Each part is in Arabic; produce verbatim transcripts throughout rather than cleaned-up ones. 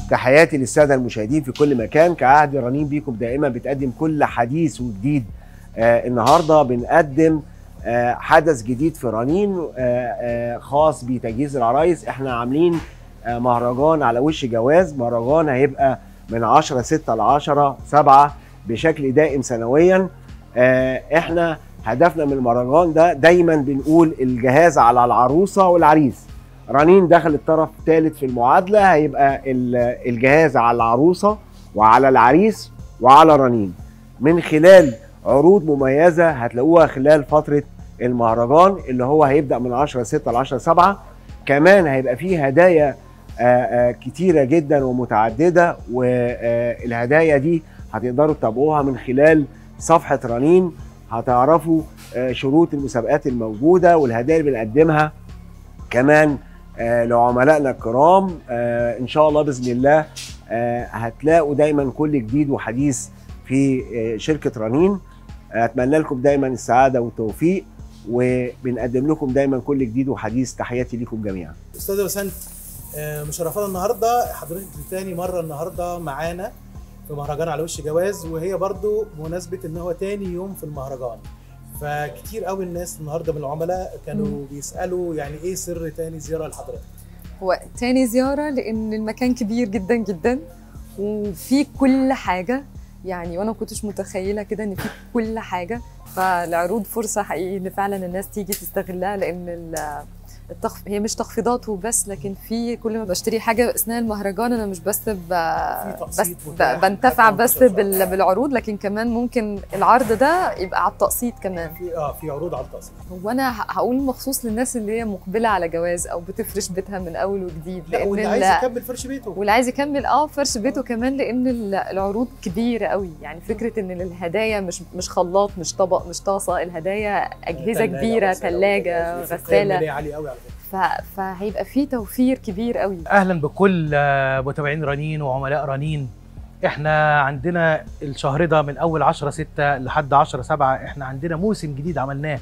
تحياتي للساده المشاهدين في كل مكان. كعهد رنين بيكم دائما بتقدم كل حديث وجديد. آه النهارده بنقدم آه حدث جديد في رنين آه آه خاص بتجهيز العرايس. احنا عاملين آه مهرجان على وش جواز. مهرجان هيبقى من عشرة ستة ل عشرة سبعة بشكل دائم سنويا. آه احنا هدفنا من المهرجان ده دايما بنقول الجهاز على العروسه والعريس. رنين دخل الطرف الثالث في المعادله، هيبقى الجهاز على العروسه وعلى العريس وعلى رنين من خلال عروض مميزه هتلاقوها خلال فتره المهرجان اللي هو هيبدا من عشرة ستة ل عشرة سبعة. كمان هيبقى فيه هدايا كتيره جدا ومتعدده، والهدايا دي هتقدروا تتابعوها من خلال صفحه رنين. هتعرفوا شروط المسابقات الموجوده والهدايا اللي بنقدمها كمان آه لعملائنا الكرام. آه ان شاء الله باذن الله آه هتلاقوا دايما كل جديد وحديث في آه شركه رنين. آه اتمنى لكم دايما السعاده والتوفيق، وبنقدم لكم دايما كل جديد وحديث. تحياتي لكم جميعا. استاذه بسنت، آه مشرفانا النهارده، حضرتك تاني مره النهارده معانا في مهرجان على وش جواز، وهي برضو بمناسبه ان هو تاني يوم في المهرجان. فكتير قوي الناس النهارده من العملاء كانوا مم. بيسالوا يعني ايه سر تاني زياره لحضرتك؟ هو تاني زياره لان المكان كبير جدا جدا وفي كل حاجه، يعني وانا ما كنتش متخيله كده ان في كل حاجه. فالعروض فرصه حقيقي ان فعلا الناس تيجي تستغلها، لان التخف... هي مش تخفيضات وبس، لكن في كل ما بشتري حاجه اثناء المهرجان انا مش بس ب... بس ب... بنتفع بس بال... بالعروض، لكن كمان ممكن العرض ده يبقى على التقسيط كمان. في اه في عروض على التقسيط. هو انا هقول مخصوص للناس اللي هي مقبله على جواز او بتفرش بيتها من اول وجديد، لان واللي عايز يكمل فرش بيته واللي عايز يكمل اه فرش بيته كمان، لان العروض كبيره قوي. يعني فكره ان الهدايا مش مش خلاط، مش طبق، مش طاسه، الهدايا اجهزه كبيره، ثلاجه، غساله عالي قوي على فكره. فهيبقى في توفير كبير قوي. اهلا بكل متابعين رنين وعملاء رنين. احنا عندنا الشهر ده من اول عشرة ستة لحد عشرة سبعة احنا عندنا موسم جديد عملناه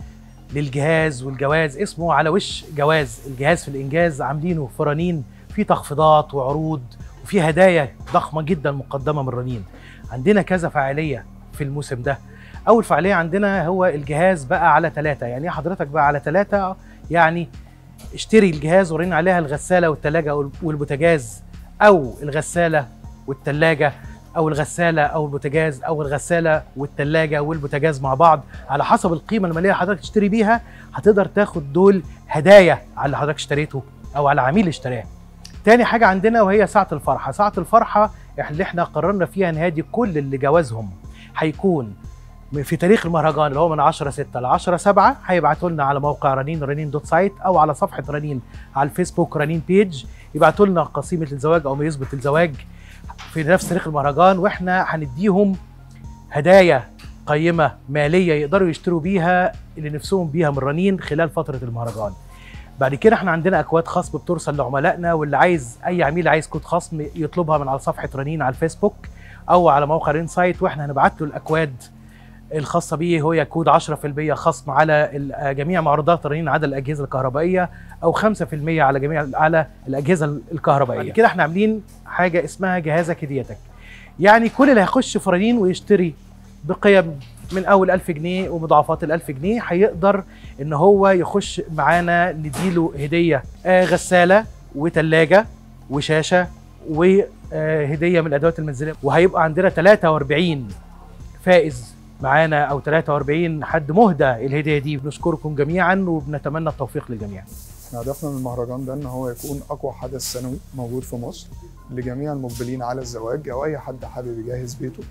للجهاز والجواز اسمه على وش جواز. الجهاز في الانجاز عاملينه في رنين، في تخفيضات وعروض وفي هدايا ضخمه جدا مقدمه من رنين. عندنا كذا فعاليه في الموسم ده. اول فعاليه عندنا هو الجهاز بقى على ثلاثة. يعني ايه حضرتك بقى على ثلاثة؟ يعني اشتري الجهاز ورينا عليها الغسالة والثلاجة والبوتاجاز، أو الغسالة والثلاجة، أو الغسالة أو البوتاجاز، أو الغسالة والثلاجة والبوتاجاز مع بعض على حسب القيمة المالية حضرتك تشتري بيها. هتقدر تاخد دول هدايا على اللي حضرتك اشتريته أو على عميل اشتراه. تاني حاجة عندنا وهي ساعة الفرحة. ساعة الفرحة اللي احنا قررنا فيها نهادي كل اللي جوازهم هيكون في تاريخ المهرجان اللي هو من عشرة ستة ل عشرة سبعة. هيبعتوا لنا على موقع رنين رنين دوت سايت، او على صفحه رنين على الفيسبوك رنين بيج. يبعتوا لنا قسيمه الزواج او ما يثبت الزواج في نفس تاريخ المهرجان، واحنا هنديهم هدايا قيمه ماليه يقدروا يشتروا بيها اللي نفسهم بيها من رنين خلال فتره المهرجان. بعد كده احنا عندنا اكواد خصم بترسل لعملائنا، واللي عايز اي عميل عايز كود خصم يطلبها من على صفحه رنين على الفيسبوك او على موقع رنين سايت، واحنا هنبعت له الاكواد الخاصه بيه. هو كود عشرة في المية خصم على جميع معروضات رنين عدا الاجهزه الكهربائيه، او خمسة في المية على جميع على الاجهزه الكهربائيه. بعد كده احنا عاملين حاجه اسمها جهازك هديتك. يعني كل اللي هيخش في رنين ويشتري بقيم من اول ألف جنيه ومضاعفات ال ألف جنيه هيقدر ان هو يخش معانا نديله هديه آه غساله وثلاجه وشاشه وهديه من الادوات المنزليه. وهيبقى عندنا ثلاثة وأربعين فائز معانا او ثلاثة وأربعين حد مهدى الهديه دي. بنشكركم جميعا وبنتمنى التوفيق للجميع. هدفنا من المهرجان ده ان هو يكون اقوى حدث سنوي موجود في مصر لجميع المقبلين على الزواج او اي حد حابب يجهز بيته.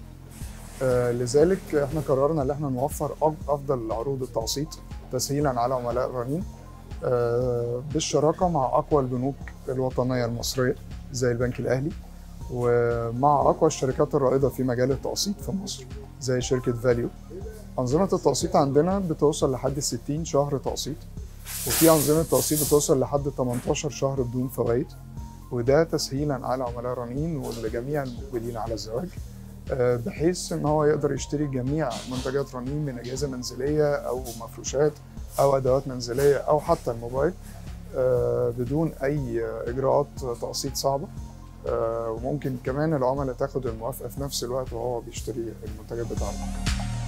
آه لذلك احنا قررنا ان احنا نوفر افضل عروض التقسيط تسهيلا على عملاء رنين آه بالشراكه مع اقوى البنوك الوطنيه المصريه زي البنك الاهلي، ومع اقوى الشركات الرائده في مجال التقسيط في مصر زي شركه فاليو. انظمه التقسيط عندنا بتوصل لحد ستين شهر تقسيط، وفي انظمه تقسيط بتوصل لحد تمنتاشر شهر بدون فوائد، وده تسهيلا على عملاء رنين ولجميع المقبلين على الزواج، بحيث ان هو يقدر يشتري جميع منتجات رنين من اجهزه منزليه او مفروشات او ادوات منزليه او حتى الموبايل بدون اي اجراءات تقسيط صعبه. آه، وممكن كمان العملاء تاخد الموافقه في نفس الوقت وهو بيشتري المنتجات بتاعته.